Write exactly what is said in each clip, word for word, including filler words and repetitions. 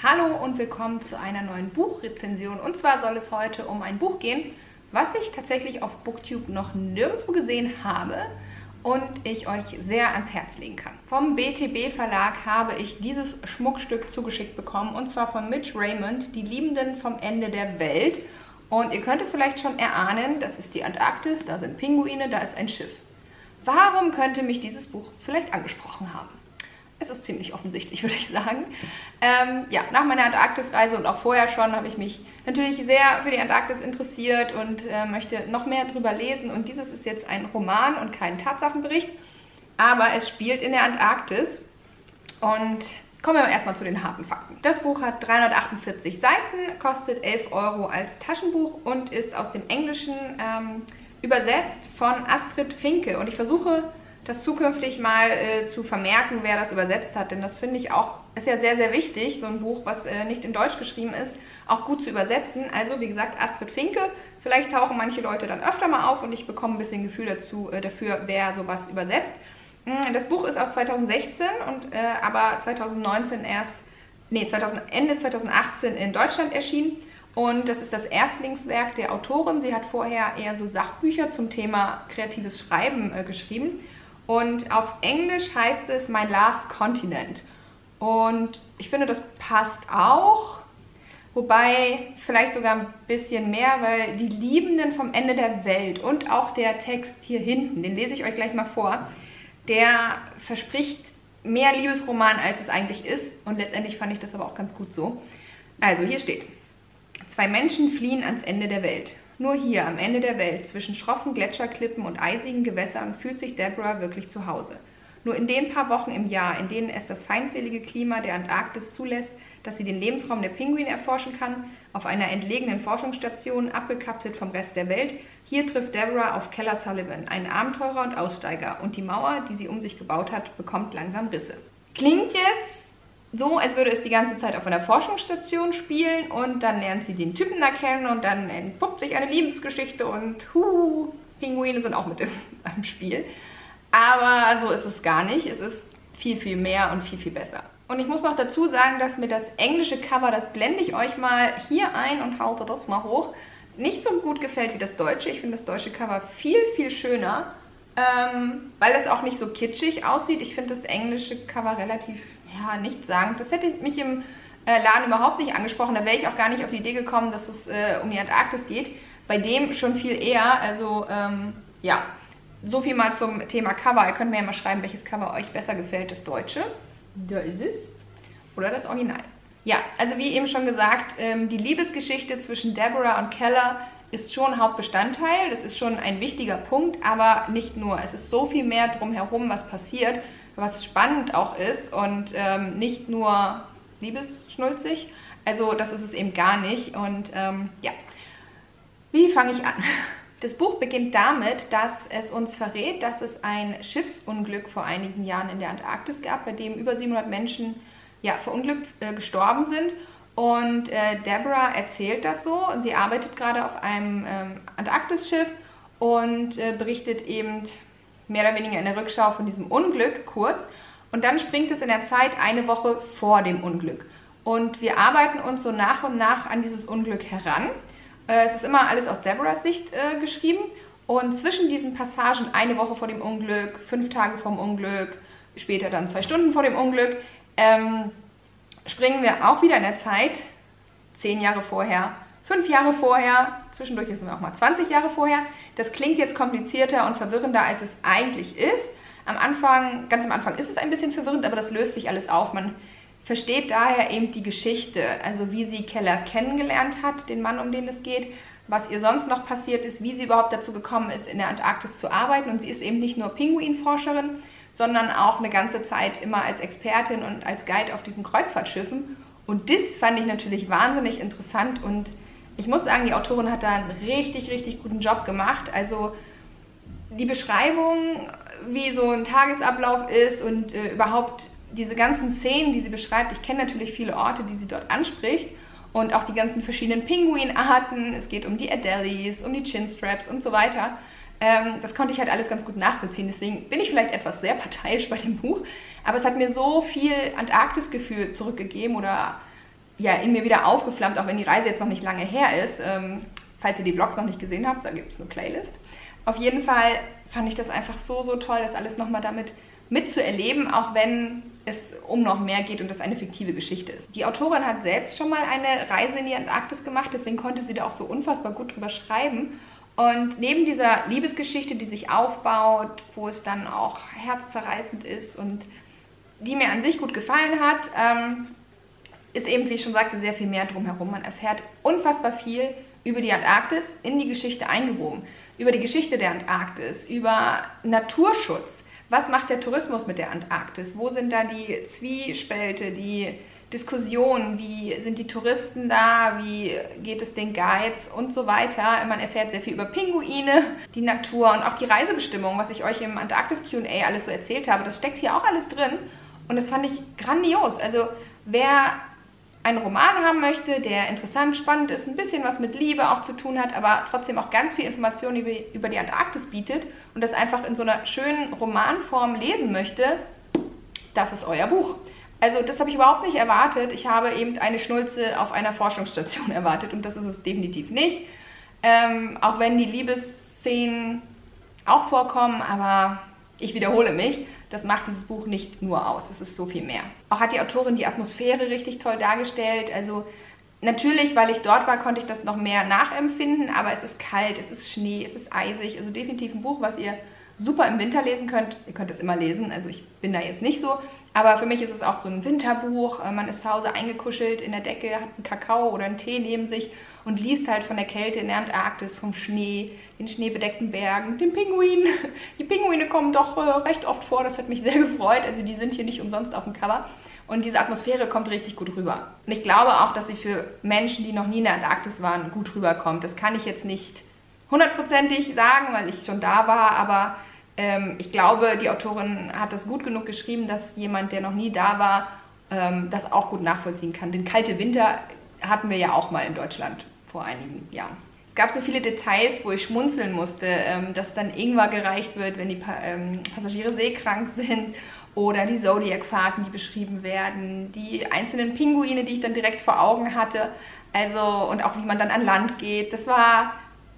Hallo und willkommen zu einer neuen Buchrezension. Und zwar soll es heute um ein Buch gehen, was ich tatsächlich auf Booktube noch nirgendwo gesehen habe und ich euch sehr ans Herz legen kann. Vom B T B Verlag habe ich dieses Schmuckstück zugeschickt bekommen, und zwar von Mitch Raymond, Die Liebenden vom Ende der Welt. Und ihr könnt es vielleicht schon erahnen, das ist die Antarktis, da sind Pinguine, da ist ein Schiff. Warum könnte mich dieses Buch vielleicht angesprochen haben? Es ist ziemlich offensichtlich, würde ich sagen. Ähm, ja, nach meiner Antarktisreise und auch vorher schon habe ich mich natürlich sehr für die Antarktis interessiert und äh, möchte noch mehr drüber lesen. Und dieses ist jetzt ein Roman und kein Tatsachenbericht, aber es spielt in der Antarktis. Und kommen wir erstmal zu den harten Fakten. Das Buch hat dreihundertachtundvierzig Seiten, kostet elf Euro als Taschenbuch und ist aus dem Englischen ähm, übersetzt von Astrid Finke. Und ich versuche, das zukünftig mal äh, zu vermerken, wer das übersetzt hat, denn das finde ich auch, ist ja sehr, sehr wichtig, so ein Buch, was äh, nicht in Deutsch geschrieben ist, auch gut zu übersetzen. Also wie gesagt, Astrid Finke, vielleicht tauchen manche Leute dann öfter mal auf und ich bekomme ein bisschen Gefühl dazu, äh, dafür, wer sowas übersetzt. Das Buch ist aus zweitausendsechzehn, und, äh, aber zweitausendneunzehn erst, nee, zweitausend, Ende zweitausendachtzehn in Deutschland erschienen. Und das ist das Erstlingswerk der Autorin. Sie hat vorher eher so Sachbücher zum Thema kreatives Schreiben äh, geschrieben. Und auf Englisch heißt es My Last Continent. Und ich finde, das passt auch. Wobei vielleicht sogar ein bisschen mehr, weil die Liebenden vom Ende der Welt und auch der Text hier hinten, den lese ich euch gleich mal vor, der verspricht mehr Liebesroman, als es eigentlich ist. Und letztendlich fand ich das aber auch ganz gut so. Also hier steht: Zwei Menschen fliehen ans Ende der Welt. Nur hier, am Ende der Welt, zwischen schroffen Gletscherklippen und eisigen Gewässern, fühlt sich Deborah wirklich zu Hause. Nur in den paar Wochen im Jahr, in denen es das feindselige Klima der Antarktis zulässt, dass sie den Lebensraum der Pinguine erforschen kann, auf einer entlegenen Forschungsstation, abgekapselt vom Rest der Welt, hier trifft Deborah auf Keller Sullivan, einen Abenteurer und Aussteiger, und die Mauer, die sie um sich gebaut hat, bekommt langsam Risse. Klingt jetzt so, als würde es die ganze Zeit auf einer Forschungsstation spielen und dann lernt sie den Typen da kennen und dann entpuppt sich eine Liebesgeschichte und hu, Pinguine sind auch mit im, im Spiel. Aber so ist es gar nicht. Es ist viel, viel mehr und viel, viel besser. Und ich muss noch dazu sagen, dass mir das englische Cover, das blende ich euch mal hier ein und halte das mal hoch, nicht so gut gefällt wie das deutsche. Ich finde das deutsche Cover viel, viel schöner, ähm, weil es auch nicht so kitschig aussieht. Ich finde das englische Cover relativ, ja, nichtssagend. Das hätte mich im äh, Laden überhaupt nicht angesprochen. Da wäre ich auch gar nicht auf die Idee gekommen, dass es äh, um die Antarktis geht. Bei dem schon viel eher. Also, ähm, ja, so viel mal zum Thema Cover. Ihr könnt mir ja mal schreiben, welches Cover euch besser gefällt, das deutsche. Da ist es. Oder das Original. Ja, also wie eben schon gesagt, ähm, die Liebesgeschichte zwischen Deborah und Keller ist schon Hauptbestandteil. Das ist schon ein wichtiger Punkt, aber nicht nur. Es ist so viel mehr drumherum, was passiert, was spannend auch ist und ähm, nicht nur liebesschnulzig. Also das ist es eben gar nicht. Und ähm, ja, wie fange ich an? Das Buch beginnt damit, dass es uns verrät, dass es ein Schiffsunglück vor einigen Jahren in der Antarktis gab, bei dem über siebenhundert Menschen ja, verunglückt äh, gestorben sind. Und äh, Deborah erzählt das so. Sie arbeitet gerade auf einem ähm, Antarktisschiff und äh, berichtet eben mehr oder weniger in der Rückschau von diesem Unglück kurz. Und dann springt es in der Zeit eine Woche vor dem Unglück. Und wir arbeiten uns so nach und nach an dieses Unglück heran. Äh, es ist immer alles aus Deborahs Sicht äh, geschrieben. Und zwischen diesen Passagen, eine Woche vor dem Unglück, fünf Tage vor dem Unglück, später dann zwei Stunden vor dem Unglück, ähm, springen wir auch wieder in der Zeit, zehn Jahre vorher, fünf Jahre vorher, zwischendurch sind wir auch mal zwanzig Jahre vorher. Das klingt jetzt komplizierter und verwirrender, als es eigentlich ist. Am Anfang, ganz am Anfang ist es ein bisschen verwirrend, aber das löst sich alles auf. Man versteht daher eben die Geschichte, also wie sie Keller kennengelernt hat, den Mann, um den es geht, was ihr sonst noch passiert ist, wie sie überhaupt dazu gekommen ist, in der Antarktis zu arbeiten. Und sie ist eben nicht nur Pinguinforscherin, sondern auch eine ganze Zeit immer als Expertin und als Guide auf diesen Kreuzfahrtschiffen. Und das fand ich natürlich wahnsinnig interessant und ich muss sagen, die Autorin hat da einen richtig, richtig guten Job gemacht. Also die Beschreibung, wie so ein Tagesablauf ist und äh, überhaupt diese ganzen Szenen, die sie beschreibt. Ich kenne natürlich viele Orte, die sie dort anspricht und auch die ganzen verschiedenen Pinguinarten. Es geht um die Adelies, um die Chinstraps und so weiter. Ähm, das konnte ich halt alles ganz gut nachvollziehen. Deswegen bin ich vielleicht etwas sehr parteiisch bei dem Buch. Aber es hat mir so viel Antarktis-Gefühl zurückgegeben oder ja, in mir wieder aufgeflammt, auch wenn die Reise jetzt noch nicht lange her ist. Ähm, falls ihr die Vlogs noch nicht gesehen habt, da gibt es eine Playlist. Auf jeden Fall fand ich das einfach so, so toll, das alles nochmal damit mitzuerleben, auch wenn es um noch mehr geht und das eine fiktive Geschichte ist. Die Autorin hat selbst schon mal eine Reise in die Antarktis gemacht, deswegen konnte sie da auch so unfassbar gut drüber schreiben. Und neben dieser Liebesgeschichte, die sich aufbaut, wo es dann auch herzzerreißend ist und die mir an sich gut gefallen hat, ähm, ist eben, wie ich schon sagte, sehr viel mehr drumherum. Man erfährt unfassbar viel über die Antarktis, in die Geschichte eingewoben. Über die Geschichte der Antarktis, über Naturschutz. Was macht der Tourismus mit der Antarktis? Wo sind da die Zwiespälte, die Diskussionen? Wie sind die Touristen da? Wie geht es den Guides und so weiter? Man erfährt sehr viel über Pinguine, die Natur und auch die Reisebestimmungen, was ich euch im Antarktis-Q und A alles so erzählt habe. Das steckt hier auch alles drin und das fand ich grandios. Also wer einen Roman haben möchte, der interessant, spannend ist, ein bisschen was mit Liebe auch zu tun hat, aber trotzdem auch ganz viel Informationen über, über die Antarktis bietet und das einfach in so einer schönen Romanform lesen möchte, das ist euer Buch. Also das habe ich überhaupt nicht erwartet. Ich habe eben eine Schnulze auf einer Forschungsstation erwartet und das ist es definitiv nicht. Ähm, auch wenn die Liebesszenen auch vorkommen, aber ich wiederhole mich, das macht dieses Buch nicht nur aus, es ist so viel mehr. Auch hat die Autorin die Atmosphäre richtig toll dargestellt, also natürlich, weil ich dort war, konnte ich das noch mehr nachempfinden, aber es ist kalt, es ist Schnee, es ist eisig, also definitiv ein Buch, was ihr super im Winter lesen könnt. Ihr könnt es immer lesen, also ich bin da jetzt nicht so, aber für mich ist es auch so ein Winterbuch, man ist zu Hause eingekuschelt in der Decke, hat einen Kakao oder einen Tee neben sich und liest halt von der Kälte in der Antarktis, vom Schnee, den schneebedeckten Bergen, den Pinguinen. Die Pinguine kommen doch äh, recht oft vor, das hat mich sehr gefreut. Also die sind hier nicht umsonst auf dem Cover. Und diese Atmosphäre kommt richtig gut rüber. Und ich glaube auch, dass sie für Menschen, die noch nie in der Antarktis waren, gut rüberkommt. Das kann ich jetzt nicht hundertprozentig sagen, weil ich schon da war, aber ähm, ich glaube, die Autorin hat das gut genug geschrieben, dass jemand, der noch nie da war, ähm, das auch gut nachvollziehen kann. Den kalte Winter hatten wir ja auch mal in Deutschland vor einigen Jahren. Es gab so viele Details, wo ich schmunzeln musste, ähm, dass dann Ingwer gereicht wird, wenn die pa ähm, Passagiere seekrank sind oder die Zodiac-Fahrten, die beschrieben werden, die einzelnen Pinguine, die ich dann direkt vor Augen hatte, also und auch wie man dann an Land geht. Das war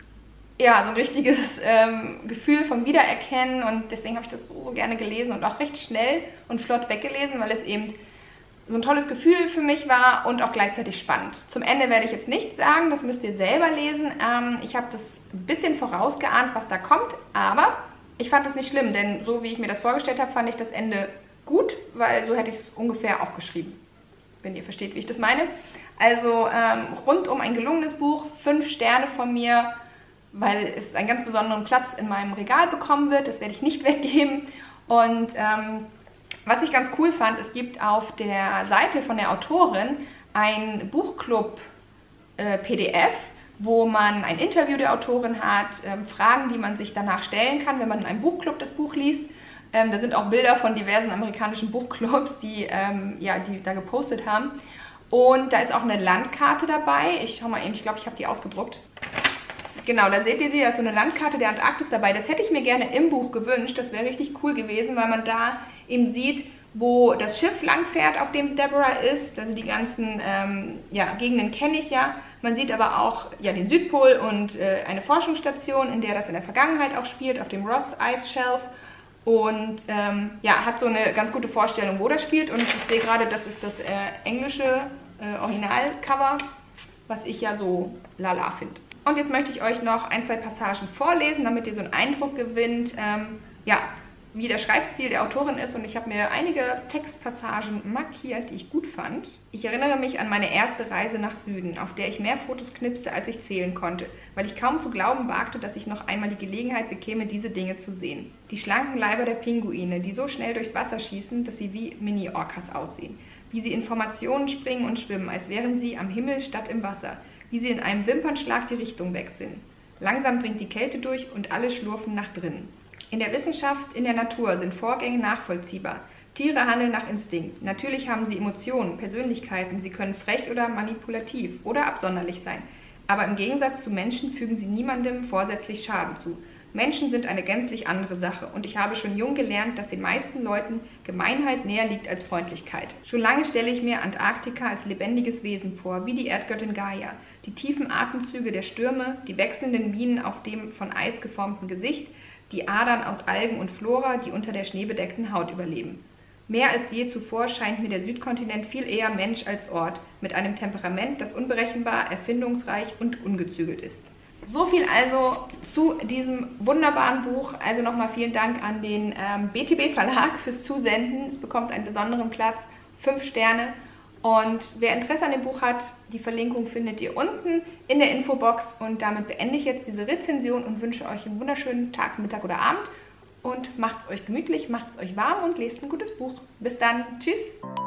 ja so ein richtiges ähm, Gefühl vom Wiedererkennen und deswegen habe ich das so, so gerne gelesen und auch recht schnell und flott weggelesen, weil es eben so ein tolles Gefühl für mich war und auch gleichzeitig spannend. Zum Ende werde ich jetzt nichts sagen, das müsst ihr selber lesen. Ähm, ich habe das ein bisschen vorausgeahnt, was da kommt, aber ich fand es nicht schlimm, denn so wie ich mir das vorgestellt habe, fand ich das Ende gut, weil so hätte ich es ungefähr auch geschrieben, wenn ihr versteht, wie ich das meine. Also ähm, rundum ein gelungenes Buch, fünf Sterne von mir, weil es einen ganz besonderen Platz in meinem Regal bekommen wird, das werde ich nicht weggeben. Und ähm, was ich ganz cool fand, es gibt auf der Seite von der Autorin ein Buchclub-P D F, wo man ein Interview der Autorin hat, ähm, Fragen, die man sich danach stellen kann, wenn man in einem Buchclub das Buch liest. Ähm, da sind auch Bilder von diversen amerikanischen Buchclubs, die, ähm, ja, die da gepostet haben. Und da ist auch eine Landkarte dabei. Ich schau mal eben, ich glaube, ich habe die ausgedruckt. Genau, da seht ihr sie, da ist so eine Landkarte der Antarktis dabei. Das hätte ich mir gerne im Buch gewünscht. Das wäre richtig cool gewesen, weil man da eben sieht, wo das Schiff langfährt, auf dem Deborah ist. Also die ganzen ähm, ja, Gegenden kenne ich ja. Man sieht aber auch ja, den Südpol und äh, eine Forschungsstation, in der das in der Vergangenheit auch spielt, auf dem Ross Ice Shelf. Und ähm, ja, hat so eine ganz gute Vorstellung, wo das spielt. Und ich sehe gerade, das ist das äh, englische äh, Originalcover, was ich ja so lala finde. Und jetzt möchte ich euch noch ein, zwei Passagen vorlesen, damit ihr so einen Eindruck gewinnt, ähm, ja, wie der Schreibstil der Autorin ist. Und ich habe mir einige Textpassagen markiert, die ich gut fand. Ich erinnere mich an meine erste Reise nach Süden, auf der ich mehr Fotos knipste, als ich zählen konnte, weil ich kaum zu glauben wagte, dass ich noch einmal die Gelegenheit bekäme, diese Dinge zu sehen. Die schlanken Leiber der Pinguine, die so schnell durchs Wasser schießen, dass sie wie Mini-Orcas aussehen. Wie sie in Formationen springen und schwimmen, als wären sie am Himmel statt im Wasser. Wie sie in einem Wimpernschlag die Richtung wechseln. Langsam dringt die Kälte durch und alle schlurfen nach drinnen. In der Wissenschaft, in der Natur sind Vorgänge nachvollziehbar. Tiere handeln nach Instinkt. Natürlich haben sie Emotionen, Persönlichkeiten, sie können frech oder manipulativ oder absonderlich sein. Aber im Gegensatz zu Menschen fügen sie niemandem vorsätzlich Schaden zu. Menschen sind eine gänzlich andere Sache und ich habe schon jung gelernt, dass den meisten Leuten Gemeinheit näher liegt als Freundlichkeit. Schon lange stelle ich mir Antarktika als lebendiges Wesen vor, wie die Erdgöttin Gaia. Die tiefen Atemzüge der Stürme, die wechselnden Minen auf dem von Eis geformten Gesicht, die Adern aus Algen und Flora, die unter der schneebedeckten Haut überleben. Mehr als je zuvor scheint mir der Südkontinent viel eher Mensch als Ort, mit einem Temperament, das unberechenbar, erfindungsreich und ungezügelt ist. So viel also zu diesem wunderbaren Buch. Also nochmal vielen Dank an den ähm, B T B Verlag fürs Zusenden. Es bekommt einen besonderen Platz, fünf Sterne. Und wer Interesse an dem Buch hat, die Verlinkung findet ihr unten in der Infobox. Und damit beende ich jetzt diese Rezension und wünsche euch einen wunderschönen Tag, Mittag oder Abend. Und macht es euch gemütlich, macht es euch warm und lest ein gutes Buch. Bis dann. Tschüss!